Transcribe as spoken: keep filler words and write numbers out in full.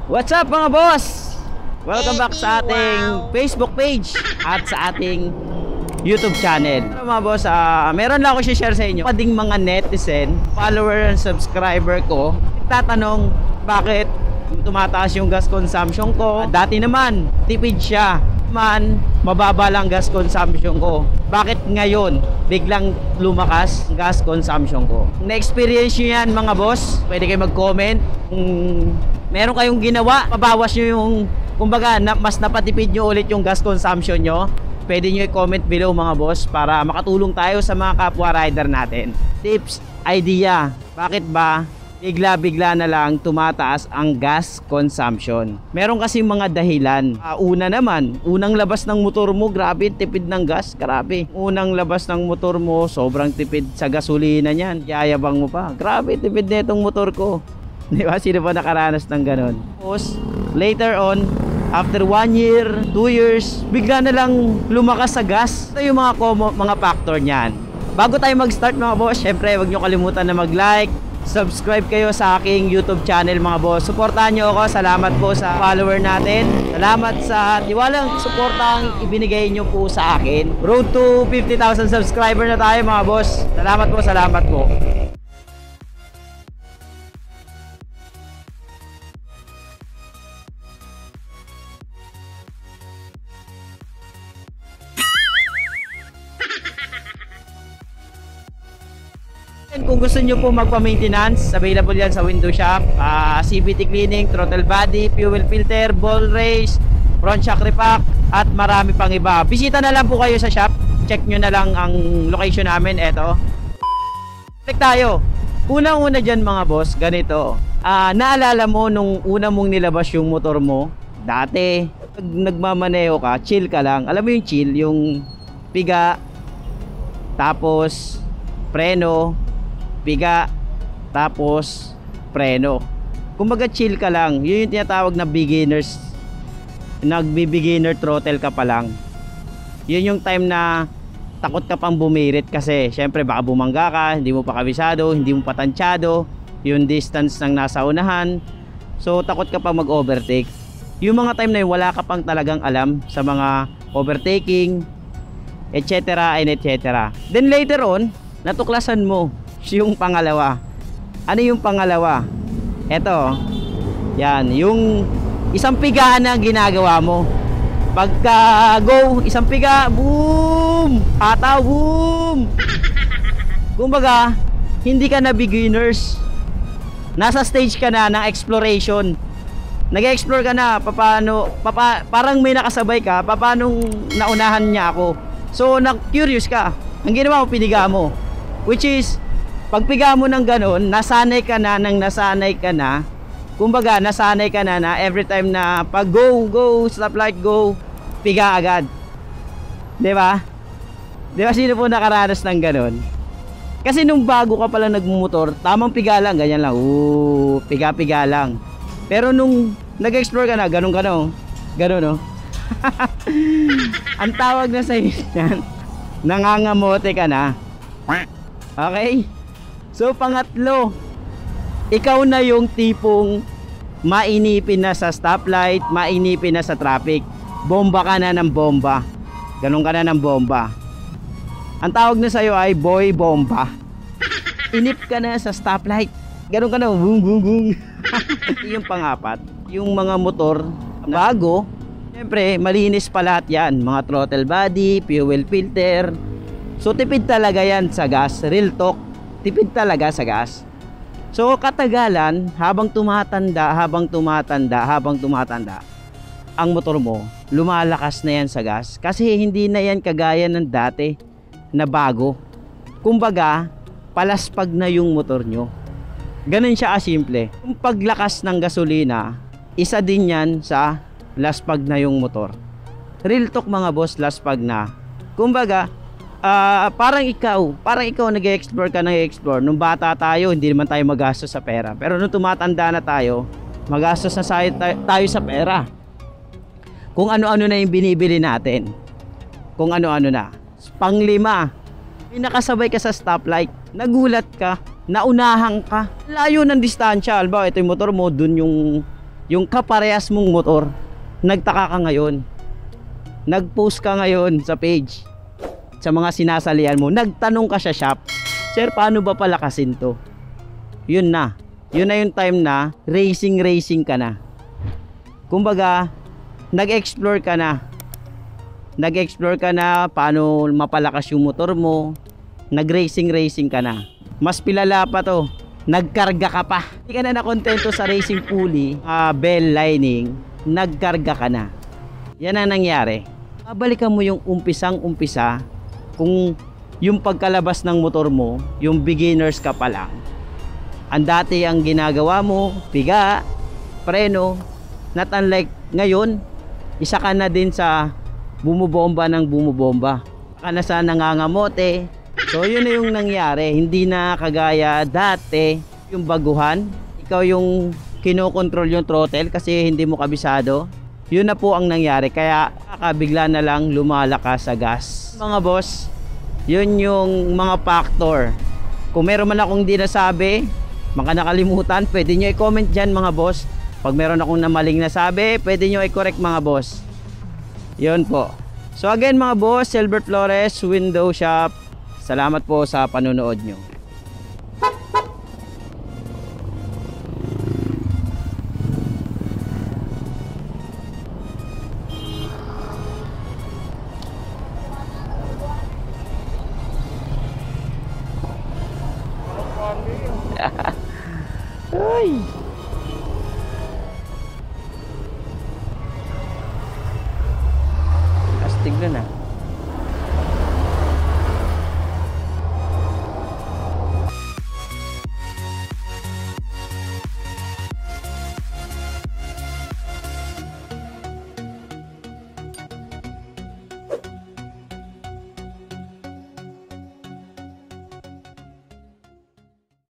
What's up mga boss? Welcome back sa ating Facebook page at sa ating YouTube channel. Ano mga boss, uh, meron lang ako share sa inyo. Pading mga netizen, follower and subscriber ko, tatanong bakit tumataas yung gas consumption ko. Dati naman, tipid siya. Man, mababa lang gas consumption ko. Bakit ngayon biglang lumakas gas consumption ko? Na-experience nyo yan mga boss? Pwede kayo mag-comment. Kung meron kayong ginawa, mabawas nyo yung, kumbaga, na, mas napatipid nyo ulit yung gas consumption nyo. Pwede nyo i-comment below mga boss para makatulong tayo sa mga kapwa rider natin. Tips, idea, bakit ba bigla-bigla na lang tumataas ang gas consumption? Meron kasi mga dahilan. Uh, una naman, unang labas ng motor mo, grabe, tipid ng gas, grabe. Unang labas ng motor mo, sobrang tipid sa gasolina niyan. Yayabang mo pa, grabe, tipid na itong motor ko. Di ba? Sino ba nakaranas ng ganon? Tapos, later on, after one year, two years, bigla na lang lumakas sa gas. Ito yung mga, mga factor niyan. Bago tayo mag-start mga boss, syempre, huwag nyo kalimutan na mag-like, subscribe kayo sa aking YouTube channel mga boss. Suportahan nyo ako. Salamat po sa follower natin. Salamat sa tiwalang suportang ibinigay nyo po sa akin. Road to fifty thousand subscriber na tayo mga boss. Salamat po, salamat po. Kung gusto nyo po magpa-maintenance, available yan sa window shop, uh, C V T cleaning, throttle body, fuel filter, ball race, front shock repack, at marami pang iba. Bisita na lang po kayo sa shop. Check nyo na lang ang location namin. Eto. Click tayo. Unang-una dyan mga boss, ganito. Uh, naalala mo nung una mong nilabas yung motor mo, dati, pag nagmamaneho ka, chill ka lang. Alam mo yung chill, yung piga, tapos preno, piga, tapos preno. Kumbaga chill ka lang. Yun yung tinatawag na beginners. Nagbi-beginner throttle ka pa lang. Yun yung time na takot ka pang bumirit kasi syempre baka bumangga ka, hindi mo pa kabisado, hindi mo pa tansyado yung distance ng nasa unahan. So takot ka pang mag-overtake. Yung mga time na yun, wala ka pang talagang alam sa mga overtaking, et cetera and et cetera. Then later on, natuklasan mo yung pangalawa. Ano yung pangalawa? Eto. Yan, yung isang piga na ginagawa mo. Pagka go, isang piga, boom! Hataw, boom! Kumbaga, hindi ka na beginners. Nasa stage ka na ng exploration. Nag-explore ka na, paano, papa, parang may nakasabay ka, paano naunahan niya ako. So, na-curious ka. Ang ginawa mo, piniga mo. Which is, pagpiga mo ng ganun, nasanay ka na nang nasanay ka na. Kumbaga, nasanay ka na na every time na pag go, go, stoplight, go, piga agad. Diba? Diba sino po nakaranas ng ganun? Kasi nung bago ka pala nagmumotor, tamang piga lang, ganyan lang. Oo, piga-piga lang. Pero nung nag-explore ka na, ganun ka no? Ganun no? Ang tawag na sa'yo yan, nangangamote ka na. Okay? So pangatlo, ikaw na yung tipong mainipin na sa stoplight, mainipin na sa traffic. Bomba ka na ng bomba. Ganun ka na ng bomba. Ang tawag na sa'yo ay boy bomba. Inip ka na sa stoplight. Ganun ka na, boom boom boom. Yung pangapat, yung mga motor bago, siyempre malinis pa lahat yan. Mga throttle body, fuel filter. So tipid talaga yan sa gas. Real talk, tipid talaga sa gas. So katagalan, habang tumatanda, habang tumatanda, habang tumatanda, ang motor mo, lumalakas na yan sa gas. Kasi hindi na yan kagaya ng dati na bago. Kumbaga, palaspag na yung motor nyo. Ganun siya kasimple. Yung paglakas ng gasolina, isa din yan sa laspag na yung motor. Real talk mga boss, laspag na. Kumbaga, Uh, parang ikaw, parang ikaw nag-explore ka, nag-explore. Nung bata tayo, hindi naman tayo magastos sa pera. Pero nung tumatanda na tayo, magastos na tayo sa pera. Kung ano-ano na yung binibili natin. Kung ano-ano na. Panglima, may nakasabay ka sa stoplight. Nagulat ka, naunahan ka. Layo ng distansya. Alba, ito yung motor mo, dun yung yung kaparehas mong motor, nagtaka ka ngayon, nag-post ka ngayon sa page, sa mga sinasalian mo, nagtanong ka sa shop, sir, paano ba palakasin to? Yun na, yun na yung time na racing racing ka na. Kumbaga, nag-explore ka na. Nag-explore ka na paano mapalakas yung motor mo. Nag-racing racing ka na. Mas pilala pa to, nagkarga ka pa. Hindi ka na nakontento sa racing pulley, uh, bell lining, nagkarga ka na. Yan ang nangyari. Babalikan mo yung umpisang umpisa, kung yung pagkalabas ng motor mo, yung beginners ka pa lang. Ang dati ang ginagawa mo, piga, preno, not unlike ngayon, isa ka na din sa bumubomba ng bumubomba. Ka na sa nangangamote. So yun na yung nangyari, hindi na kagaya dati, yung baguhan, ikaw yung kinokontrol yung throttle kasi hindi mo kabisado. Yun na po ang nangyari, kaya kakabigla na lang lumalakas sa gas. Mga boss, yun yung mga factor. Kung meron man akong di nasabi, mga nakalimutan, pwede nyo i-comment dyan mga boss. Pag meron akong namaling nasabi, pwede nyo i-correct mga boss. Yun po. So again mga boss, Silbert Flores, Window Shop. Salamat po sa panonood nyo.